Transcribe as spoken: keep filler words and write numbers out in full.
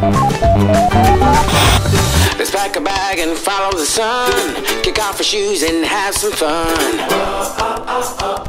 Let's pack a bag and follow the sun. Kick off our shoes and have some fun.